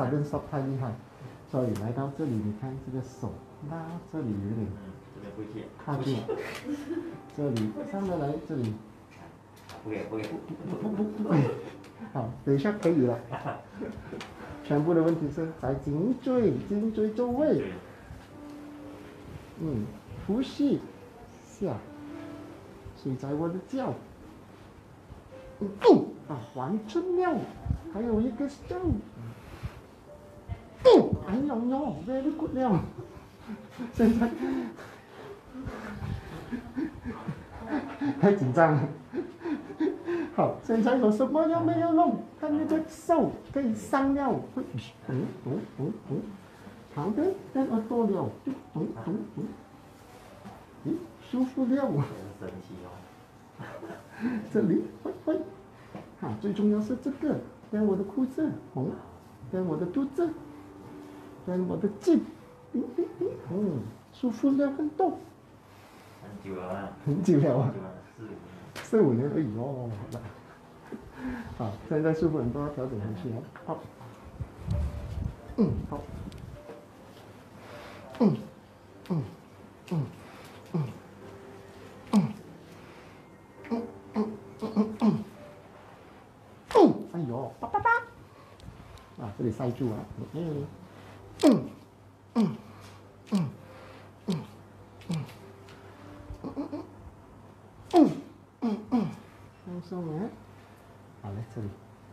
sudden stop 太厉害，所以来到这里，你看这个手拉这里有点靠近，这里上得来这里。不可以。好，等一下可以了。全部的问题是在颈椎周围。呼吸下，睡在我的脚。完成了，还有一个手。哎呦 very good 了。现在太紧张了。好，现在有什么要没有弄？看那个手可以上了，旁边跟耳朵了，咦，舒服了。神奇哦。这里会，好，最重要是这个，跟我的裤子红，跟我的肚子，跟我的颈，舒服了很多。很久了啊。4-5年而已哦。好，现在舒服很多，调整回去哦。好。好。哎呦，叭！这里塞住了。放松了。好嘞，这里。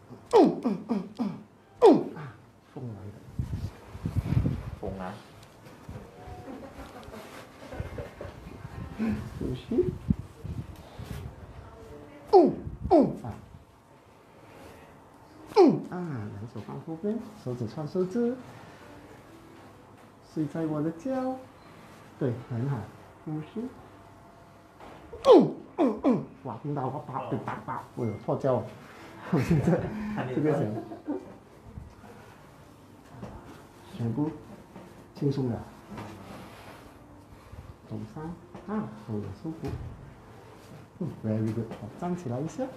风来的。风啊。呼吸。两手放后边，手指穿手指，睡在我的脚，对，很好，呼吸。哇，听到我叭，我有错觉，现在这个谁？全部轻松了，走上手有舒服，very good， 好，站起来一下。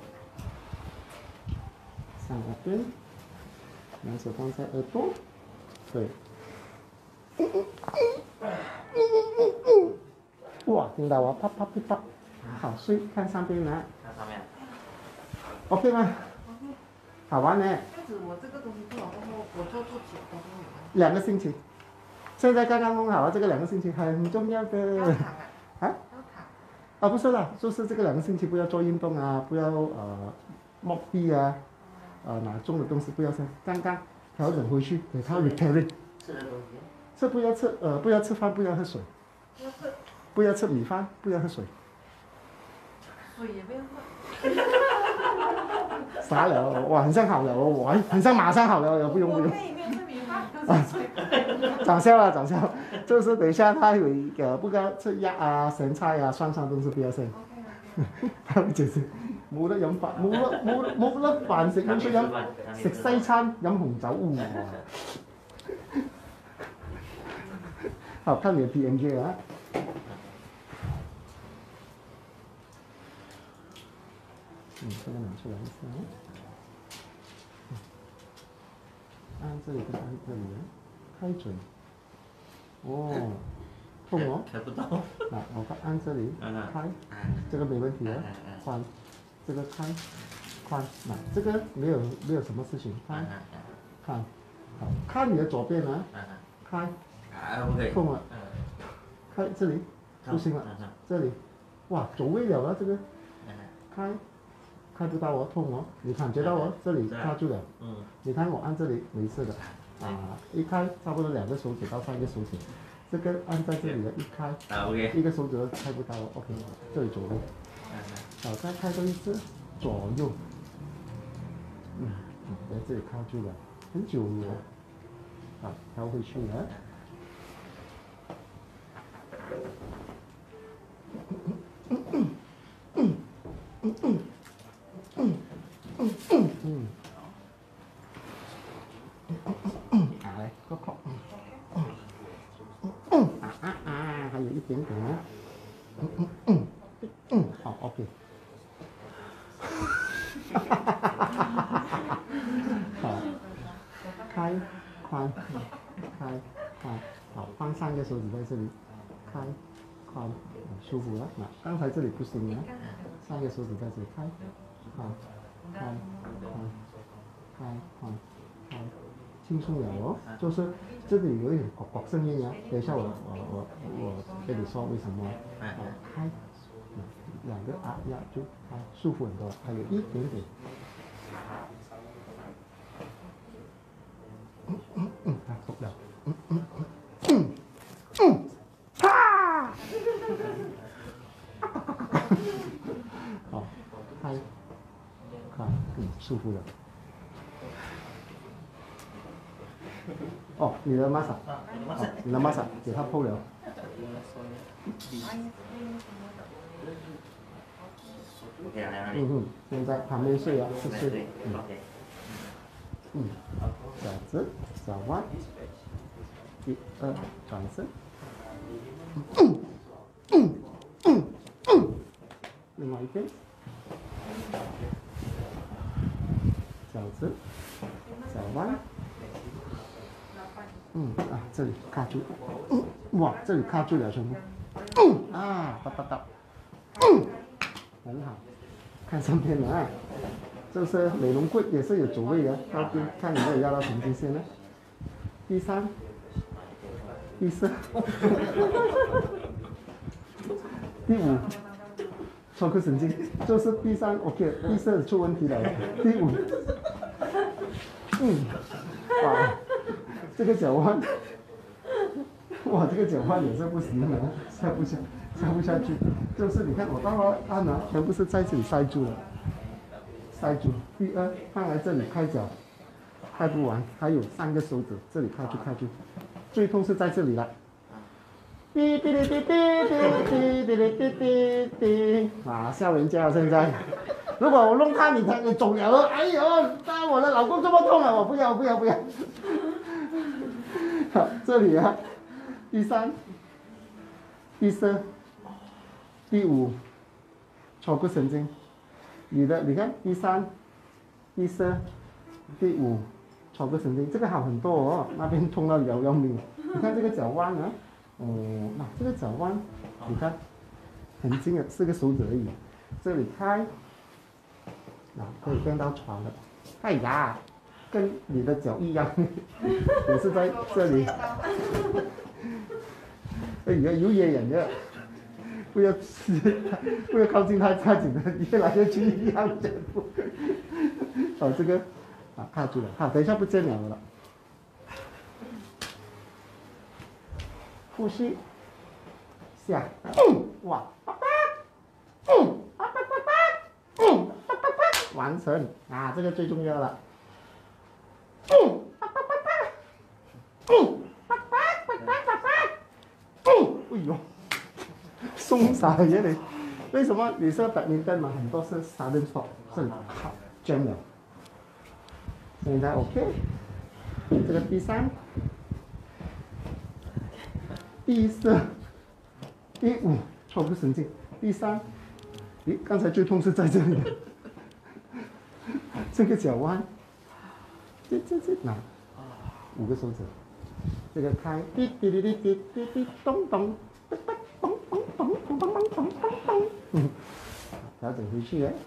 上耳边，两手放在耳朵，对。哇，听到我啪，好，睡，看上边来。看上面。OK 吗？好玩呢。我这个东西做好过后，我做起2个星期。现在刚刚弄好了，这个2个星期很重要的。不是啦，就是这个2个星期不要做运动啊，不要摸地啊。拿重的东西不要吃，刚刚调整回去，给它 repairing。吃的东西？是不要吃不要吃饭，不要喝水。不要吃米饭，不要喝水。水也不要喝。傻了，哇，很像好了，我很像马上好了，不用。我可以没有吃米饭，喝水。长笑了，就是等一下他有一个不要吃鸭啊、咸菜啊、酸东西不要吃。他會解釋冇得飲飯，冇得飯食，咁所以食西餐飲紅酒好，看你的 PMJ 啊。这个拿出来一下。按这里跟按这里，开嘴。痛哦，开不到。我看按这里开，这个没问题了，宽，这个开，宽，这个没有什么事情，开，看，好，看你的左边啊，开，痛了，开这里，不行了，这里，哇，走位了啊，这个，开不到哦，痛哦，你感觉到哦，这里卡住了，你看我按这里没事的，一开差不多2个手指到3个手指。这个按在这里的一开一个手指都开不到 ，OK， 这里左右，好，再开多一次，左右，在这里靠住了，很久了，好，调回去了。好嘞，够。还有一点点呢。好 ，OK。好，开， 宽，开，宽，好，放3个手指在这里，开，宽，舒服了。那刚才这里不行啊，3个手指在这里开，宽，开，宽，开，宽，开，轻松了哦。就是这里有一点呱呱声音啊，等一下我跟你说为什么。开，2个压住，舒服很多，还有一点点。够了。哈！好，开，看，舒服了。哦，你的 masa， 你的 masa 给它剖了。现在旁边睡啊，是睡。小直，小弯，1、2，转身。另外一边，小直，小弯。这里卡住，哇，这里卡住了全部。很好，看上面了啊。这是美容柜，也是有走位的，看有没有压到神经线呢？第3、第4、第5，抽个神经，就是第3 OK， 第4出问题了，第5，哇，这个脚弯，哇，这个脚弯也是不行的，下不下去，就是你看我刚刚按了，全部是在这里塞住了。塞住。第2，放在这里开脚，开不完，还有3个手指，这里开去，最痛是在这里了。滴滴滴滴滴滴滴滴滴滴，笑人家现在。如果我弄他，你肿了，哎呦，我的老公这么痛啊！我不要。好，这里啊，第3、第4、第5，抽个神经。你看第3、第4、第5，抽个神经，这个好很多哦，那边痛到要命。你看这个脚弯啊，这个脚弯，你看很近的，4个手指而已。这里开，可以变到床了。哎呀，跟你的脚一样，也是在这里。哎呀，有野人的。不要靠近太紧的，越来越近一样全部。这个卡住了，好，等一下不见了。呼吸，下，哇，完成这个最重要了。哎呦！松散的你，为什么你说badminton嘛，很多是sudden stop，是好 jam 了。现在 OK， 这个第3、第4、第5，抽个神经。第3，刚才最痛是在这里，这个脚弯，这5个手指，这个开，滴滴滴滴滴滴滴咚咚。调整回去哎，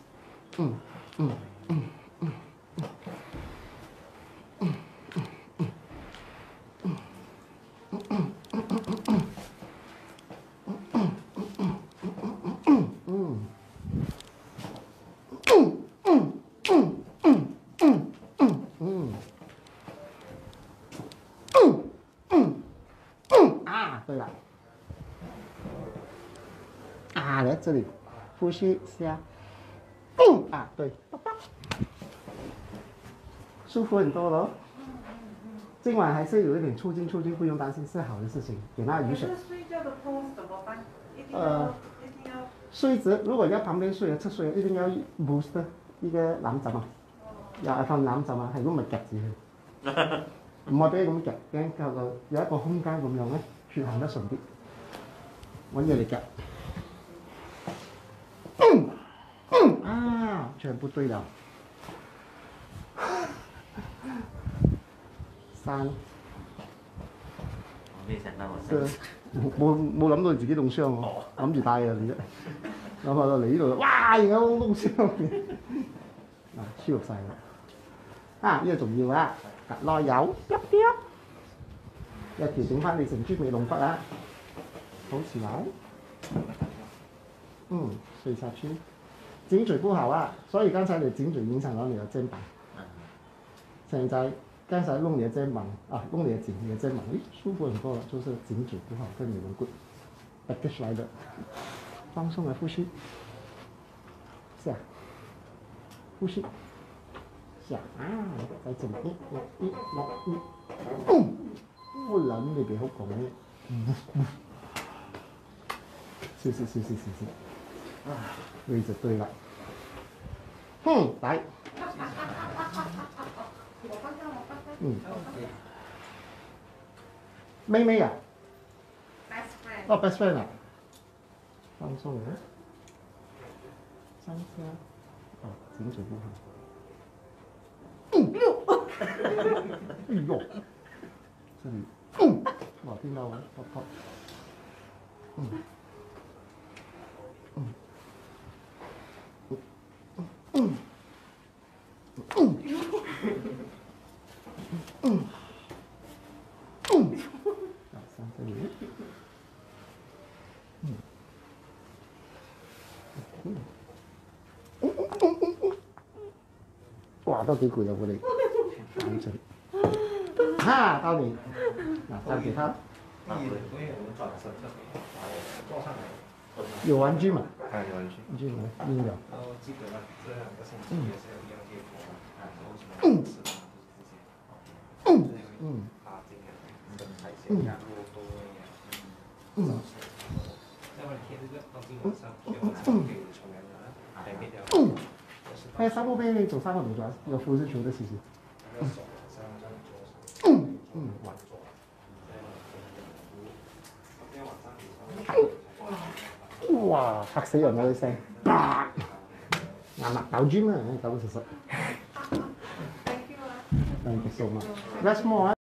对了。来这里，呼吸下，对，舒服很多了。今晚还是有一点促进，不用担心，是好的事情，给他雨水。 睡觉的 pose 怎么办？一定要睡直，如果要旁邊睡側睡，一定要 boost 呢個攬枕啊，有一份攬枕啊，係咁咪夾住佢，唔係俾佢咁夾，驚夠個有一個空間咁樣咧，血行得順啲，揾嘢嚟夾。全部對了。 3。 冇諗到自己弄傷喎，諗住帶啊你啫，諗下到嚟呢度，哇！而家弄傷，嗱舒服晒啦。啊，呢個重要啊，內有一調整翻你成豬尾龍骨啊，好起來。水下去，颈椎不好啊，所以剛才你頸椎影響到你的肩膀。現在剛才弄你的肩膀啊，弄你的颈，你的肩膀，誒，舒服很多了，就是颈椎不好跟你們骨 package 來的，放鬆來呼吸，下，呼吸，下啊，再整不能你別好講咩，休息，位置對了，來。妹妹啊 best friend 哦 ，best friend 啊，放鬆啊，三下，哦，頸椎不好，哎呦，這裡，哇，聽到嗎？啪，上這裡，哇，都幾攰啊！我哋眼睛，哈，到你，嗱，站給他。有玩具嘛？ 有玩具。 有音乐。 然后基本上这2个星期也是有一样结果，然后什么吃的都是这些，拉筋啊，跟海鲜呀、肉多呀，再往贴这个到今晚上需要给成员的改变掉。 还有3步背走3个动作，有俯视球的其实。 手上这样做，往左，再往上。 哇！嚇死人啦！啲聲，硬麥豆磚啊，9實實。Thank you so much. That's more.